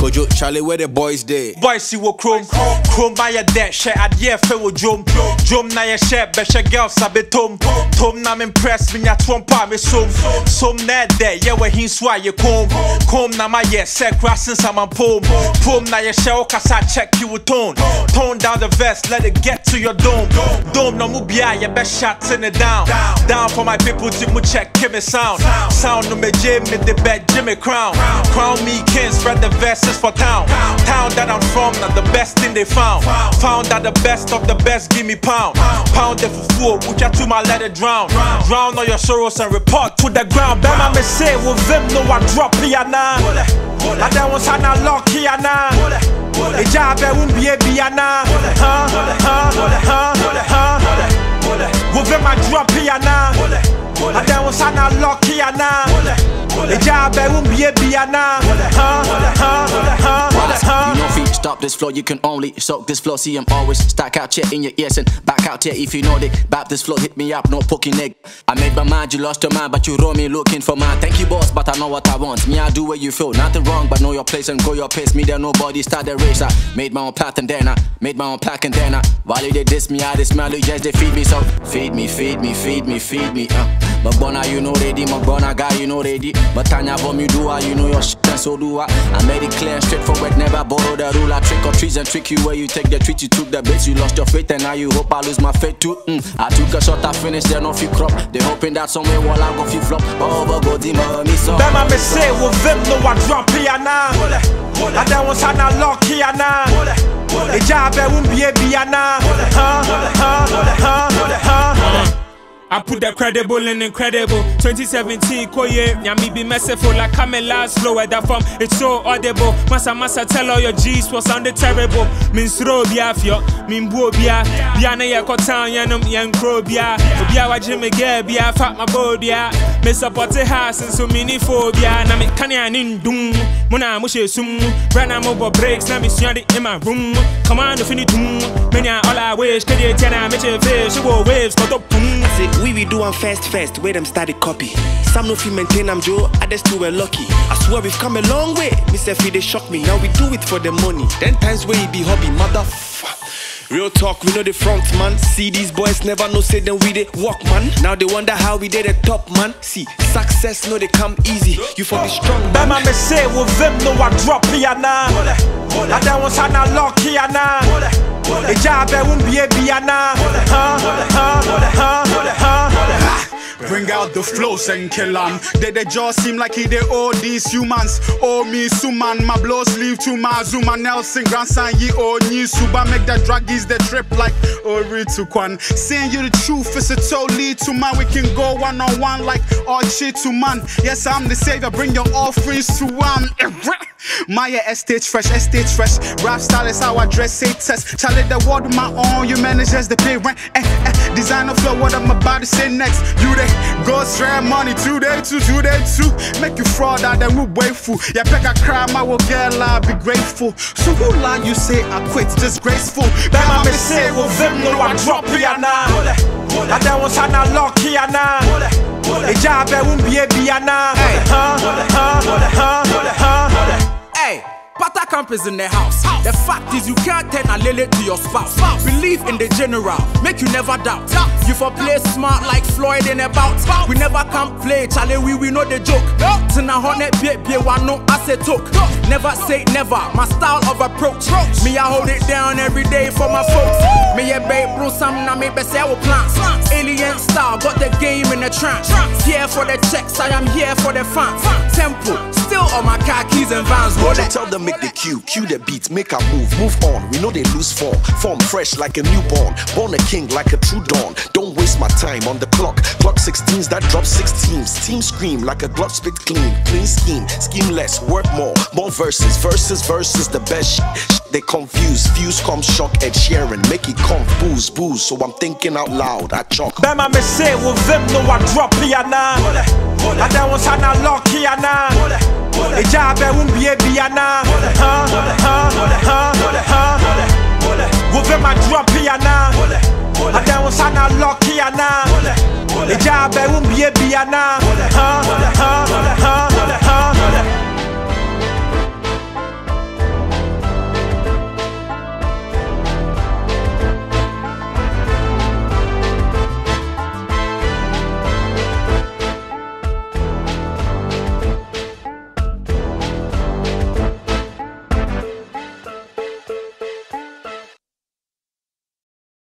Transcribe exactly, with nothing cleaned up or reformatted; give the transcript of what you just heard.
Kojo, Charlie, where the boys there? Boys see what chrome, chrome by your debt, share at yeah, fair drum, drum na your share, bet your girls sabe tom, tom na impressed me at one part me some, some net there, yeah, where he's why you come, come na my yeah, set crossing some poem, poem na your shell, cause I check you with tone, tone down the vest, let it get to your dome, dome no mubia, your best shots in it down, down for my people to mu check, give me sound, sound no me Jim, me the bed, Jimmy Crown, crown me king, spread the verses for town, town that I'm from, not the best thing they found, found that the best of the best give me pound, pound the fufu, which I to my let it drown, drown all your sorrows and report to the ground, Bema me say, with them no I drop here now, I don't want to lock here now, a job I won't be a biana, huh, huh, huh, huh, with them I drop here now, I don't want to lock here now, a job I won't be a biana, huh, huh, huh, huh. You know if you stop this flow, you can only soak this flow. See I'm always stack out here in your ears and back out here if you know they bap this flow, hit me up, no poking egg. I made my mind, you lost your mind, but you roll me looking for mine. Thank you boss, but I know what I want. Me I do what you feel, nothing wrong, but know your place and go your pace. Me there nobody start the race. I made my own path and then I made my own pack and then I while they diss me, I this smell you just they feed me. So feed me, feed me, feed me, feed me. Uh. But bona you know ready, my bona guy you know ready. But Tanya for me do I, you know your shit and so do I. I made it clear and straightforward, never borrow the rule. I trick or treats and trick you where you take the treat, you took the base, you lost your faith and now you hope I lose my faith too. Mm. I took a shot, I finished, then off you crop. They hoping that somewhere while I go fi flop. Oh, but go the money so. Bema me say with them no I drop here now. I don't want to lock here now. A job I won't be a biana. Huh, huh, huh, huh. I put the credible and incredible. twenty seventeen, Koye, Yami be merciful like Camelas, slow at that form. It's so audible. Massa Massa tell all your G's was sounded terrible. Means throw biafio, mean boo bia, Biana Yakotan, Yanum, Yan Crow bia, Biawa Jimmy Gare, bia, fat my bodia. Miss a potty house and so many phobia. Nami Kanyan in doom, Mona Mushe Sum, Brana mobile breaks, Nami Sunday in my room. Come on, if you need doom, many all I wish, can you tell I make a fish, you go waves, got up boom. We we do one fast fast, where them started copy. Some no fi maintain I'm Joe, others too were lucky. I swear we've come a long way. Mister F they shock me, now we do it for the money. Ten times where he be hobby, motherfucker. Real talk, we know the front man. See these boys never know say them we they walk man. Now they wonder how we did the top man. See, success no they come easy. You for the strong man. Bema me say with them no I drop here now. I don't want to lock here now. A job I won't be a biana. Huh, huh, huh, huh. Bring out the flows and kill them. They, they just seem like he they all these humans. Oh me suman, my blows leave to my Zuma Nelson grandson ye oh ni suba make the druggies the trip like Ori to Kwan. Saying you the truth is a totally to man. We can go one on one like all shit to man. Yes, I'm the savior, bring your offerings to one. Maya estate fresh, estate fresh. Rap style is how I dress, say test. Charlie the world with my own, you managers the pay rent. Eh, eh. Designer flow, what I'm about to say next. You they go straight money today, two, today, two. Make you fraud out, then we wait for. Yeah, pick a crime, I will get I'll be grateful. So who lie you say I quit, disgraceful. That my say with them, no I drop here now. I don't want to lock here now. A job I won't be a biana. Huh, huh, huh, huh. Hey, Pata Camp is in the house. house. The fact is you can't turn a lele to your spouse. spouse. Believe in the general, make you never doubt. doubt. You for play smart like Floyd in a bout. We never can play, Charlie, we, we know the joke. Tina honey, be be one no I say talk. Never say never, my style of approach. approach. Me I hold it down every day for my folks. Me a babe bro, some na me best I will plants. Alien style, got the game in the trance. Here for the checks, I am here for the fans. Tempo, still on my car keys and vans. Roll it. Tell them make the cue, cue the beat, make a move, move on. We know they lose form, form fresh like a newborn, born a king like a true dawn. Don't waste my time on the clock. Clock sixteens that drop six teams. Team scream like a glove spit clean, clean scheme, scheme less, work more, more verses, verses, verses. The best shit. They confuse, fuse come shock Ed Sheeran, make it come booze, booze. So I'm thinking out loud, I chalk. Bema me say with them no I drop here now. I don't want to lock here now. A job I won't be a biana. Huh, huh, huh, huh. With them I drop here now. I don't want to lock here now. A job I won't be a biana. Huh, huh, huh.